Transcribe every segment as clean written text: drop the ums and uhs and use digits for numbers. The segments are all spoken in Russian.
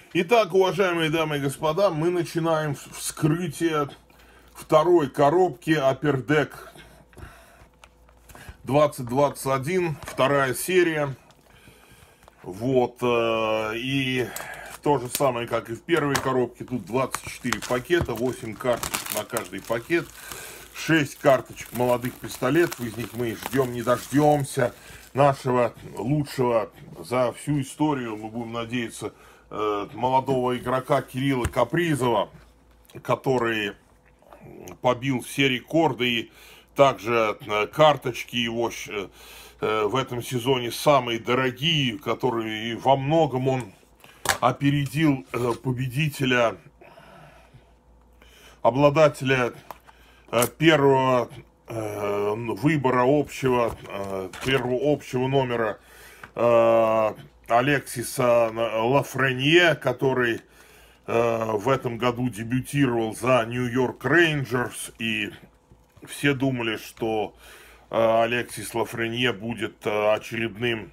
Итак, уважаемые дамы и господа, мы начинаем вскрытие второй коробки Upper Deck 2021, вторая серия. Вот, и то же самое, как и в первой коробке, тут 24 пакета, 8 карточек на каждый пакет, 6 карточек молодых пистолетов, из них мы ждем, не дождемся нашего лучшего за всю историю, мы будем надеяться, молодого игрока Кирилла Капризова, который побил все рекорды, и также карточки его в этом сезоне самые дорогие, которые во многом он опередил победителя, обладателя первого выбора первого общего номера Алексиса Лафренье, который в этом году дебютировал за Нью-Йорк Рейнджерс, и все думали, что Алексис Лафренье будет очередным,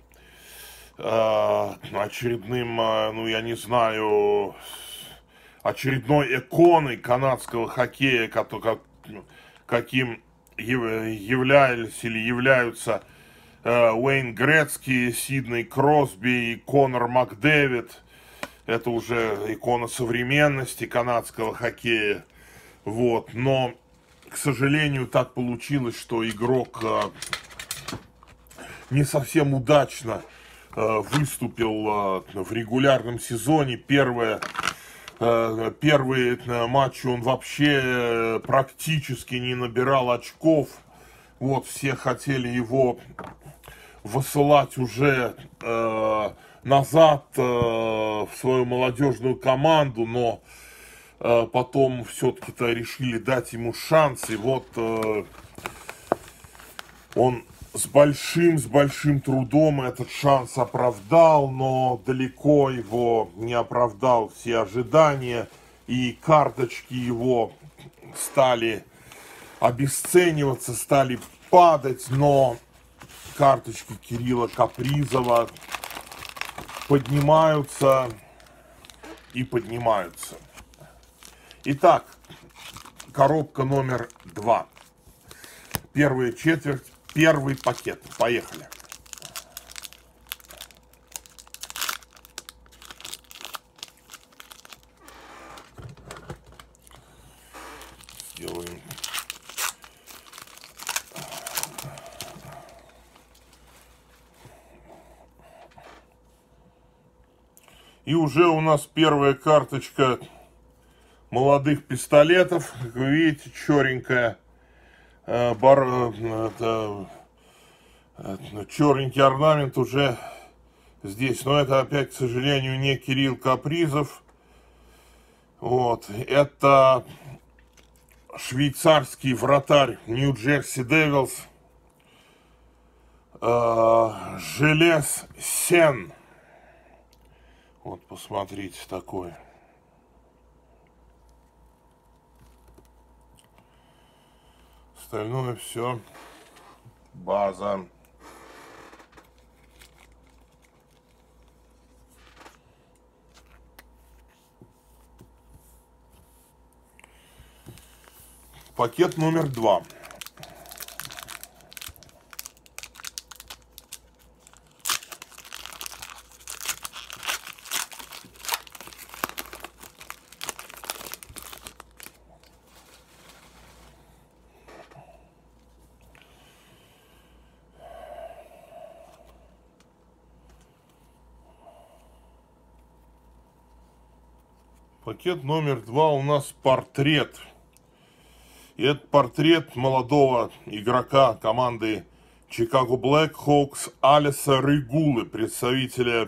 ну я не знаю, очередной иконой канадского хоккея, каким являлись или являются Уэйн Грецки, Сидней Кросби и Конор Макдэвид. Это уже икона современности канадского хоккея. Вот. Но, к сожалению, так получилось, что игрок не совсем удачно выступил в регулярном сезоне. Первые матчи он вообще практически не набирал очков. Вот, все хотели его высылать уже назад в свою молодежную команду, но потом все-таки-то решили дать ему шанс, и вот он с большим трудом этот шанс оправдал, но далеко его не оправдал все ожидания, и карточки его стали обесцениваться, стали падать, но карточки Кирилла Капризова поднимаются и поднимаются. Итак, коробка номер 2. Первая четверть, первый пакет. Поехали. Сделаем. И уже у нас первая карточка молодых пистолетов. Как вы видите, черненькая, черненький орнамент уже здесь. Но это опять, к сожалению, не Кирилл Капризов. Вот. Это швейцарский вратарь Нью-Джерси Девилс. Желез Сен. Вот, посмотрите, такой. Остальное все база. Пакет номер 2. Пакет номер 2 у нас портрет. И это портрет молодого игрока команды Chicago Blackhawks Алиса Регулы, представителя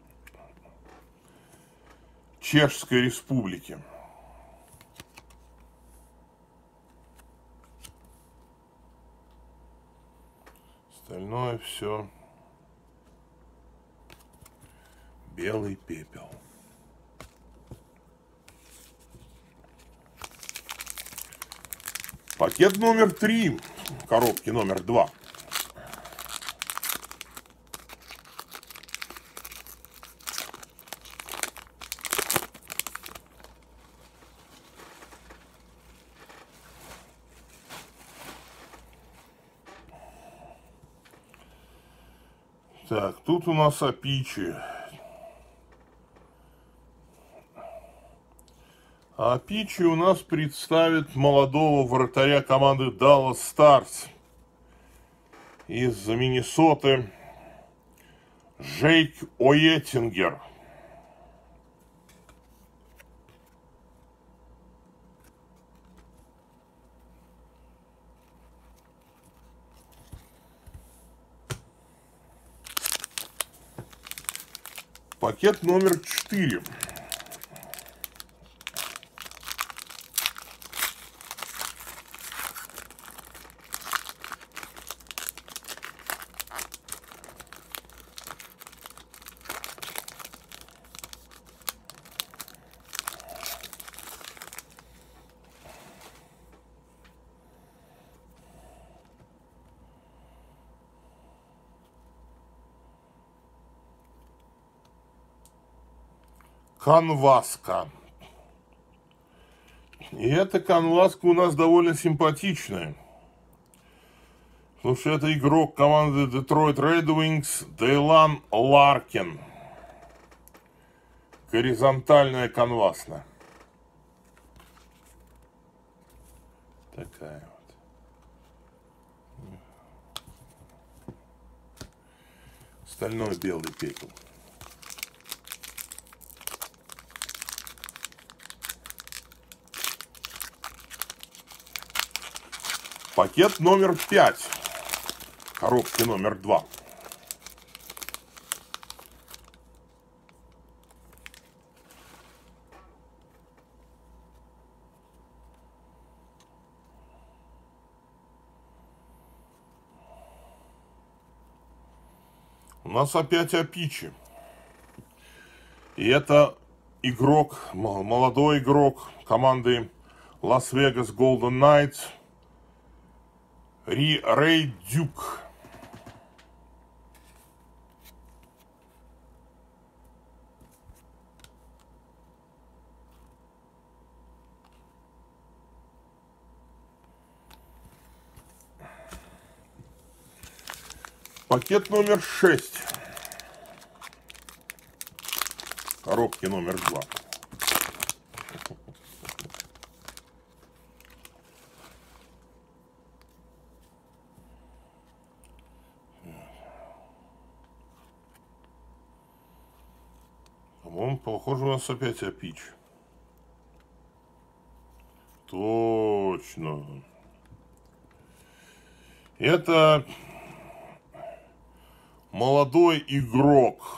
Чешской Республики. Остальное все белый пепел. Пакет номер 3 коробки номер 2. Так, тут у нас Апичи. Апичи у нас представит молодого вратаря команды Dallas Stars из Миннесоты Джейк Оеттингер. Пакет номер 4. Канваска. И эта канваска у нас довольно симпатичная. Потому что это игрок команды Detroit Red Wings Дейлан Ларкин. Горизонтальная канвасна. Такая вот. Стальной белый пепел. Пакет номер 5. Коробки номер 2. У нас опять Апичи. И это игрок, молодой игрок команды Лас-Вегас Голден Найтс Рэй Дюк. Пакет номер 6. Коробки номер 2. По-моему, похоже, у нас опять Апич. Точно. Это молодой игрок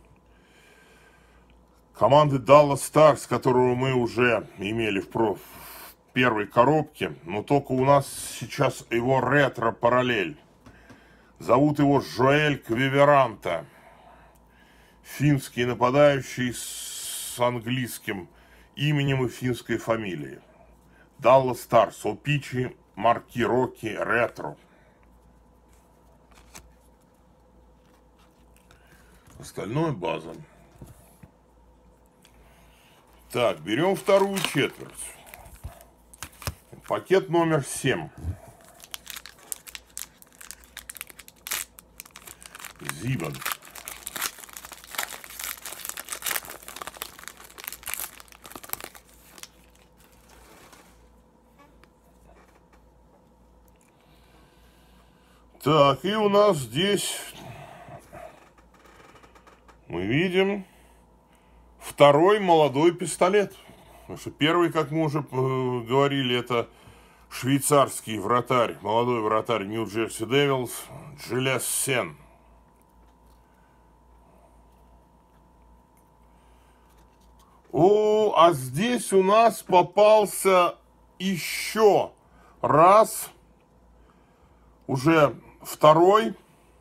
команды Dallas Stars, которого мы уже имели в первой коробке, но только у нас сейчас его ретро-параллель. Зовут его Жоэль Квиверанта. Финский нападающий с английским именем и финской фамилией. Dallas Stars, Опичи, маркировки ретро. Остальное база. Так, берем вторую четверть. Пакет номер 7. Зибан. Так, и у нас здесь мы видим второй молодой пистолет. Потому что первый, как мы уже говорили, это швейцарский вратарь, молодой вратарь Нью-Джерси Девилс Джилес Сен. О, а здесь у нас попался еще раз, уже второй,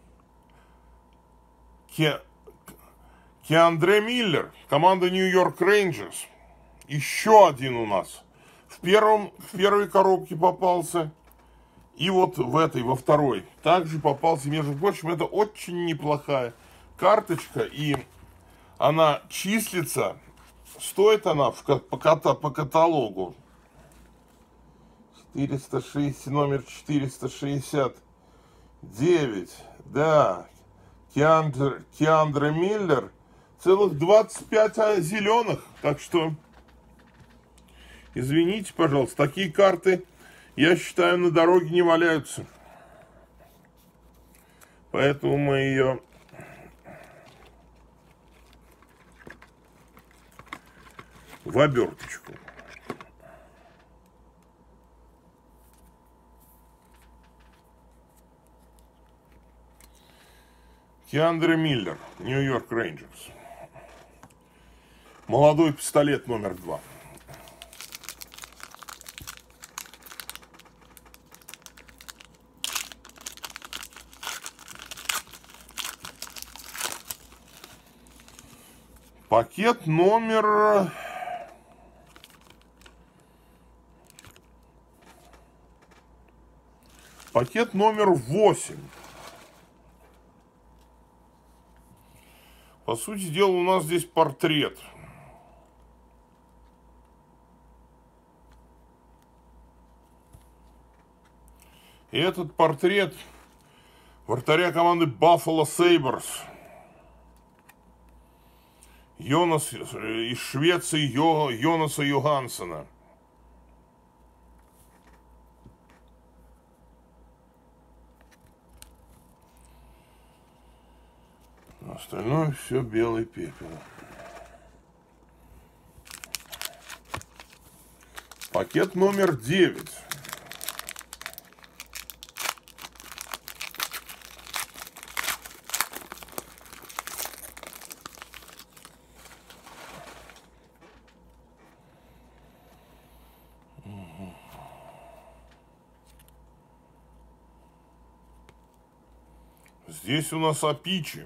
Кеандре Миллер, команда Нью-Йорк Рейнджерс. Еще один у нас. В первой коробке попался. И вот во второй. Также попался, между прочим, это очень неплохая карточка. И она числится, стоит она по каталогу 406, номер 469. Да, Киандра Миллер. Целых 25 зеленых. Так что, извините, пожалуйста, такие карты, я считаю, на дороге не валяются. Поэтому мы ее в оберточку. Киандра Миллер, Нью-Йорк Рейнджерс. Молодой пистолет номер 2. Пакет номер... Пакет номер 8. По сути дела, у нас здесь портрет. И этот портрет вратаря команды Buffalo Sabres. Из Швеции Йонаса Йоханссона. Остальное все белый пепел. Пакет номер 9. Здесь у нас Апичи.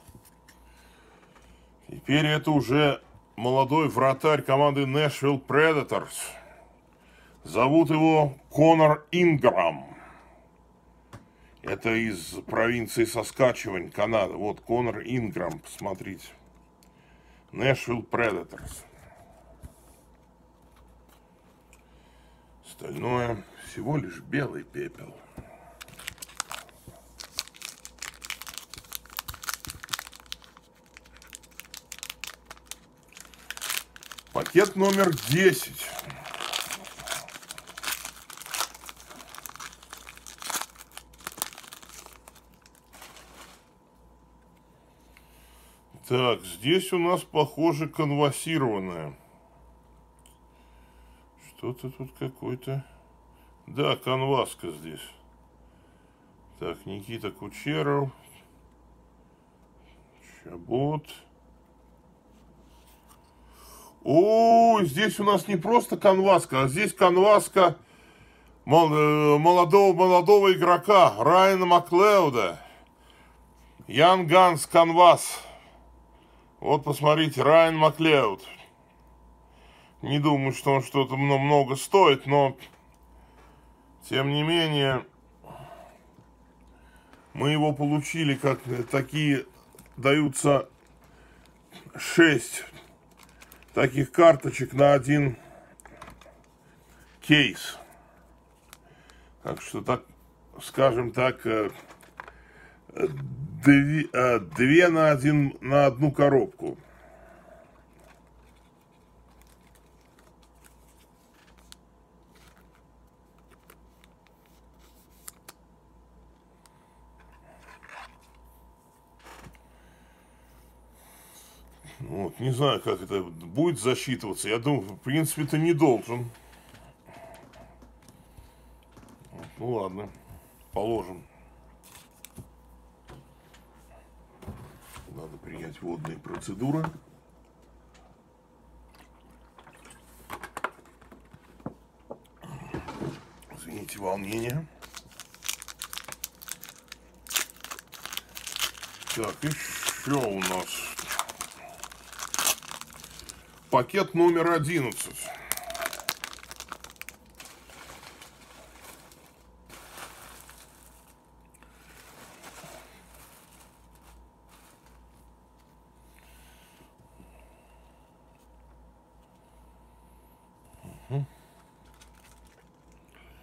Теперь это уже молодой вратарь команды Nashville Predators. Зовут его Конор Инграм. Это из провинции Саскачевань, Канада. Вот Конор Инграм, посмотрите. Nashville Predators. Остальное всего лишь белый пепел. Пакет номер 10. Так, здесь у нас, похоже, канвасированное. Что-то тут какой-то... Да, канваска здесь. Так, Никита Кучеров. Чабот. О, здесь у нас не просто канваска, а здесь канваска молодого игрока Райана Маклеуда. Young Guns канвас. Вот посмотрите, Райан Маклеуд. Не думаю, что он что-то много стоит, но тем не менее мы его получили, как такие даются 6 таких карточек на один кейс. Так что, так, скажем так, 2 на одну коробку. Вот, не знаю, как это будет засчитываться. Я думаю, в принципе, это не должен. Ну ладно, положим. Надо принять водные процедуры. Извините, волнение. Так, еще у нас пакет номер 11.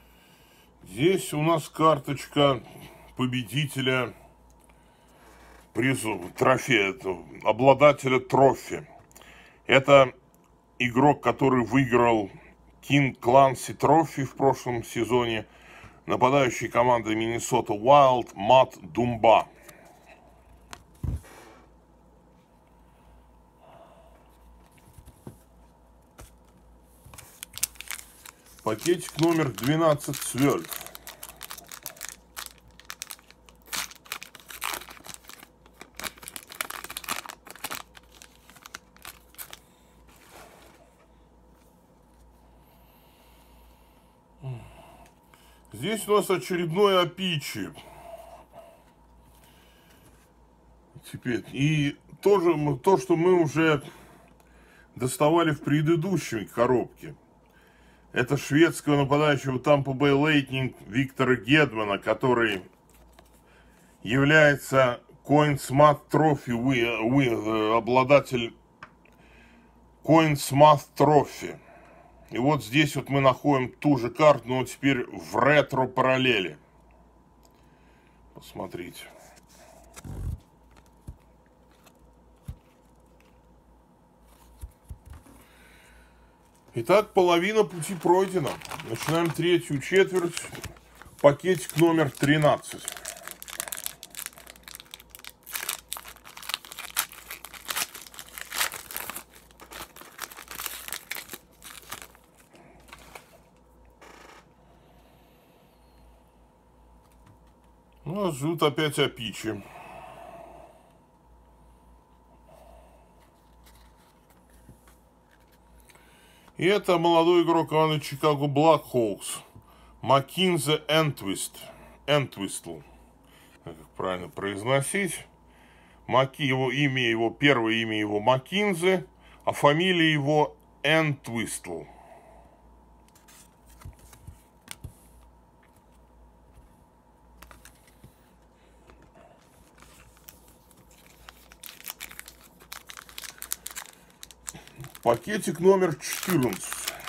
Здесь у нас карточка победителя призу, трофея, обладателя трофи. Это игрок, который выиграл King Clancy Trophy в прошлом сезоне. Нападающий команды Minnesota Wild Мат Думба. Пакетик номер 12 Свёль. Здесь у нас очередной Апичи. Теперь и тоже то, что мы уже доставали в предыдущей коробке. Это шведского нападающего Tampa Bay Lightning Виктора Гедмана, который является Conn Smythe Trophy, обладатель Conn Smythe Trophy. И вот здесь вот мы находим ту же карту, но теперь в ретро-параллели. Посмотрите. Итак, половина пути пройдена. Начинаем третью четверть. Пакетик номер 13. Ну, ждут опять Апичи. И это молодой игрок команды Чикаго Блэкхоукс. Маккинзи Энтвистл. Как правильно произносить? Его имя, его первое имя его Маккинзи, а фамилия его Энтвистл. Пакетик номер 14.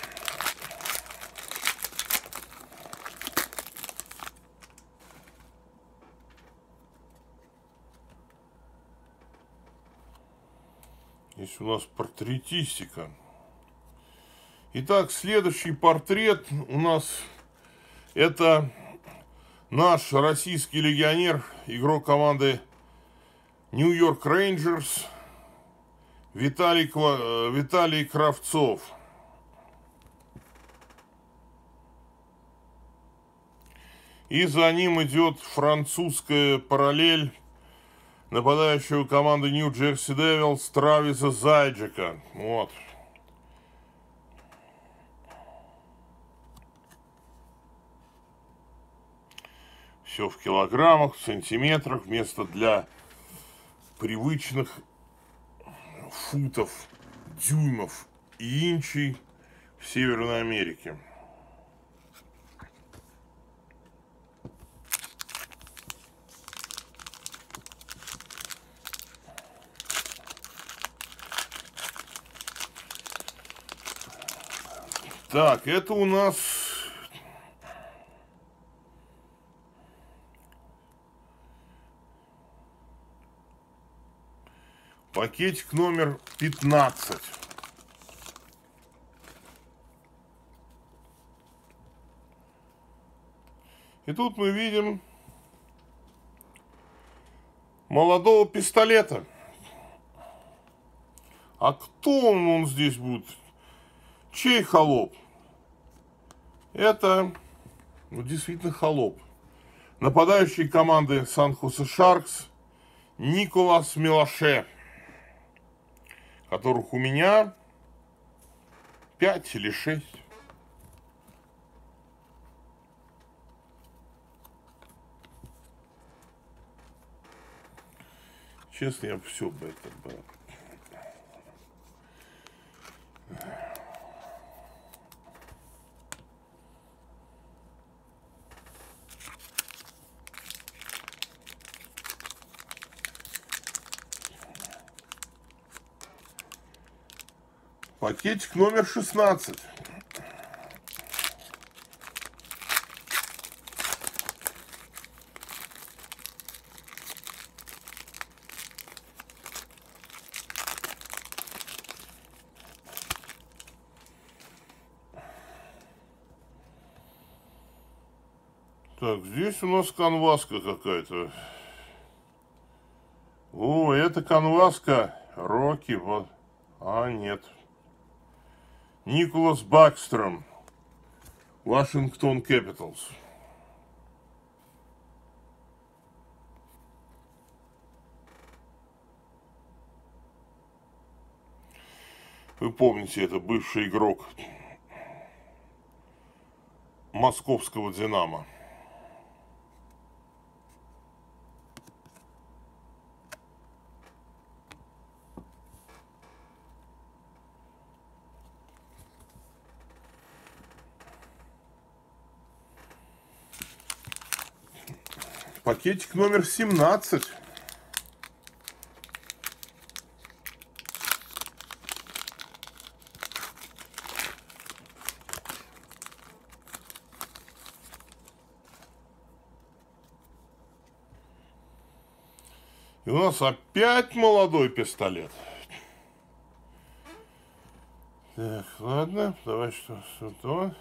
Здесь у нас портретистика. Итак, следующий портрет у нас это наш российский легионер, игрок команды Нью-Йорк Рейнджерс Виталий Кравцов. И за ним идет французская параллель нападающего команды Нью-Джерси Девилс Трависа Зайджика. Вот. Все в килограммах, в сантиметрах, вместо для привычных футов, дюймов и инчей в Северной Америке. Так, это у нас пакетик номер 15. И тут мы видим молодого пистолета. А кто он здесь будет? Чей холоп? Это действительно холоп. Нападающий команды Сан-Хосе Шаркс Николас Мелаше, которых у меня 5 или 6. Честно, я все бы это брал. Пакетик номер 16. Так, здесь у нас канваска какая-то. О, это канваска. Рокки. Вот. А, нет. Николас Бэкстром. Вашингтон Кэпиталс. Вы помните, это бывший игрок московского «Динамо». Пакетик номер 17. И у нас опять молодой пистолет. Так, ладно, давай что-то.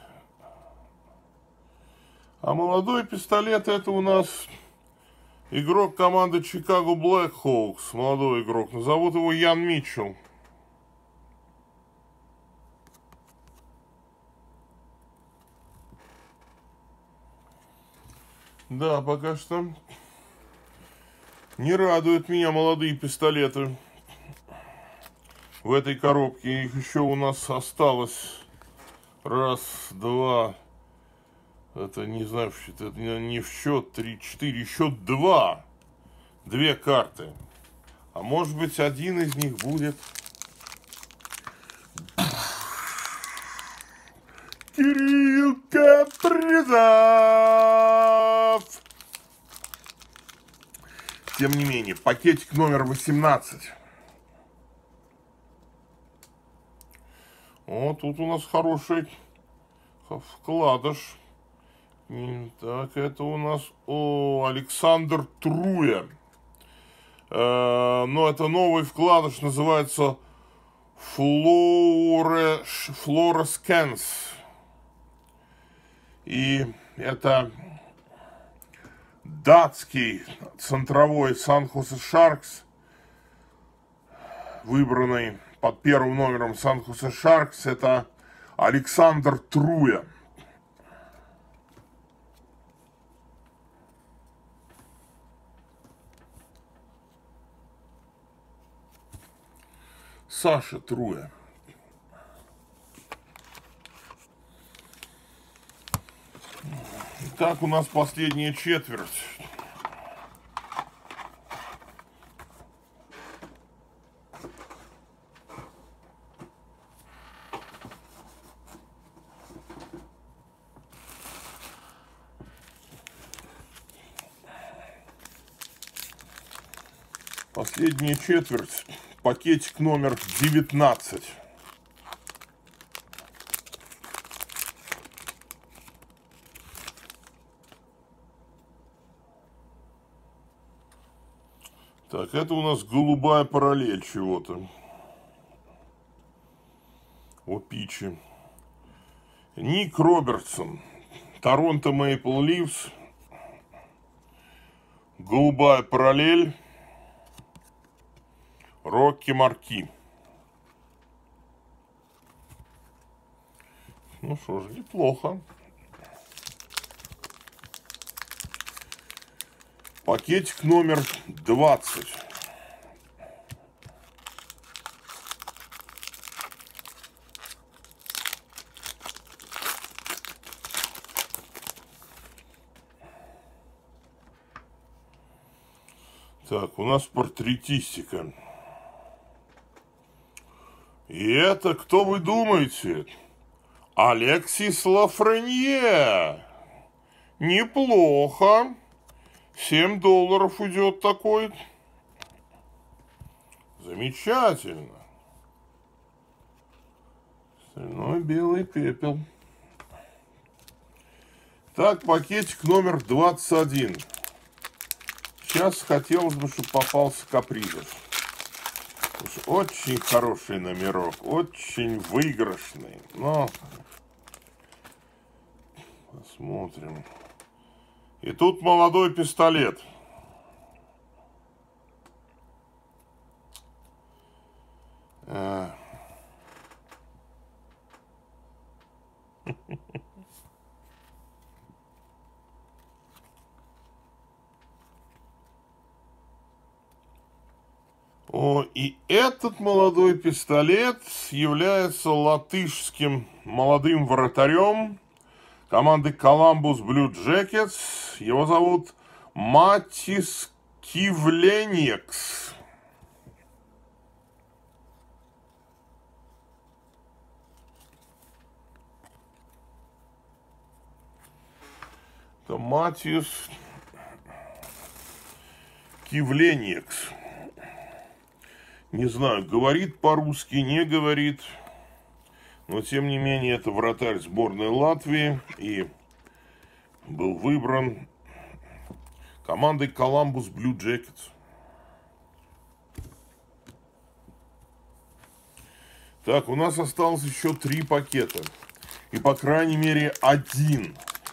А молодой пистолет это у нас игрок команды Chicago Blackhawks. Молодой игрок. Назовут его Ян Митчелл. Да, пока что не радуют меня молодые пистолеты в этой коробке. Их еще у нас осталось раз, два. Это не знаю, это не в счет 3, 4, еще два. Две карты. А может быть, один из них будет Кирилл Капризов. Тем не менее, пакетик номер 18. О, тут у нас хороший вкладыш. Так, это у нас Александр Труя. Но это новый вкладыш, называется Fluorescence. И это датский центровой Сан-Хосе Шаркс, выбранный под первым номером Сан-Хосе Шаркс, это Александр Труя. Саша Труя. Так, у нас последняя четверть. Последняя четверть. Пакетик номер 19. Так, это у нас голубая параллель чего-то. О, Пичи. Ник Робертсон. Торонто Мейпл Ливс. Голубая параллель. Рокки Марки. Ну что ж, неплохо. Пакетик номер 20. Так, у нас портретистика. И это, кто вы думаете? Алексис Лафренье. Неплохо. $7 уйдет такой. Замечательно. Остальной белый пепел. Так, пакетик номер 21. Сейчас хотелось бы, чтобы попался Капризов. Очень хороший номерок, очень выигрышный. Но посмотрим. И тут молодой пистолет. О, и этот молодой пистолет является латышским молодым вратарем команды Columbus Blue Jackets. Его зовут Матис Кивлениекс. Это Матис Кивлениекс. Не знаю, говорит по-русски, не говорит. Но, тем не менее, это вратарь сборной Латвии. И был выбран командой Columbus Blue Jackets. Так, у нас осталось еще 3 пакета. И, по крайней мере, один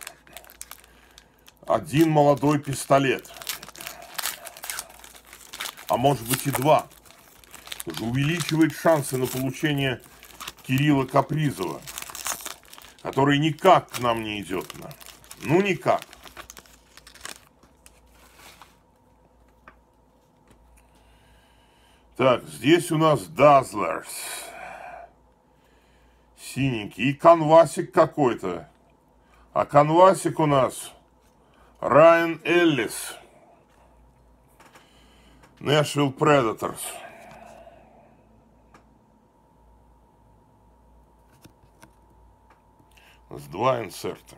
молодой пистолет. А может быть и 2. Уже увеличивает шансы на получение Кирилла Капризова, который никак к нам не идет. Ну, никак. Так, здесь у нас Dazzlers. Синенький. И канвасик какой-то. А канвасик у нас Райан Эллис. Нэшвилл Предаторс. С 2 инсерта.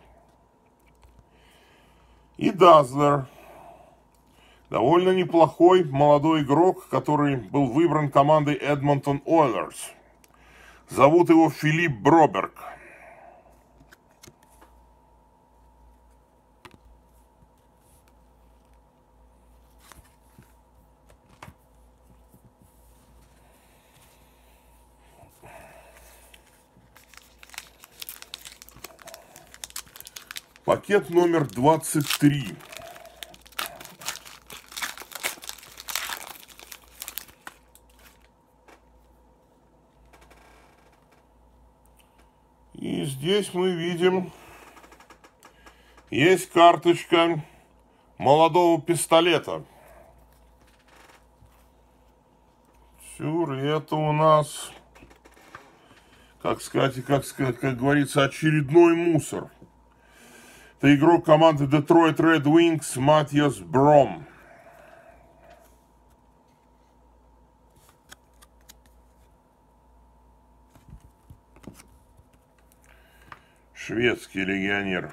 И Дазлер. Довольно неплохой молодой игрок, который был выбран командой Эдмонтон Ойлерс. Зовут его Филипп Броберг. Пакет номер 23. И здесь мы видим, есть карточка молодого пистолета. Сюр, это у нас, как говорится, очередной мусор. Это игрок команды Detroit Red Wings Матиас Бром. Шведский легионер,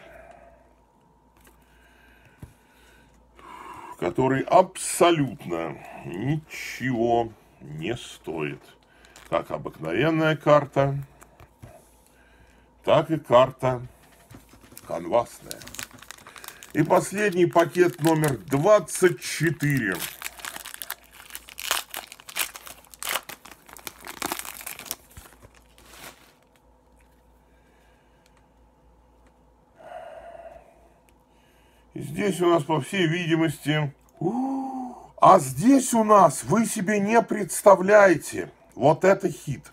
который абсолютно ничего не стоит. Как обыкновенная карта, так и карта канвасная. И последний пакет номер 24. И здесь у нас, по всей видимости... А здесь у нас, вы себе не представляете, вот это хит.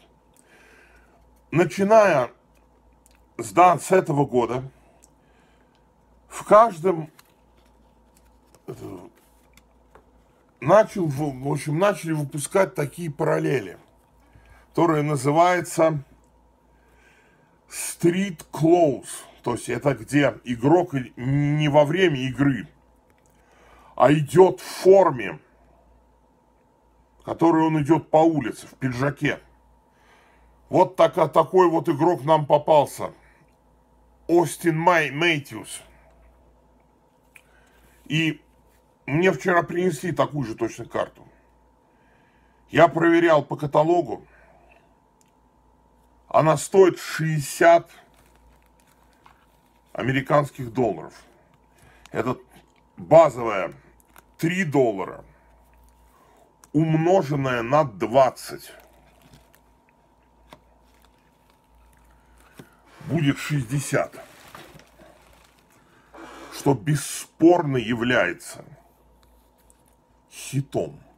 Начиная с этого года, в каждом начали выпускать такие параллели, которые называются Street Clothes. То есть это где игрок не во время игры, а идет в форме, в которой он идет по улице, в пиджаке. Вот такой вот игрок нам попался. Остин Мэтьюс. И мне вчера принесли такую же точно карту. Я проверял по каталогу. Она стоит 60 американских долларов. Это базовая $3, умноженная на 20. Будет 60. что бесспорно является хитом.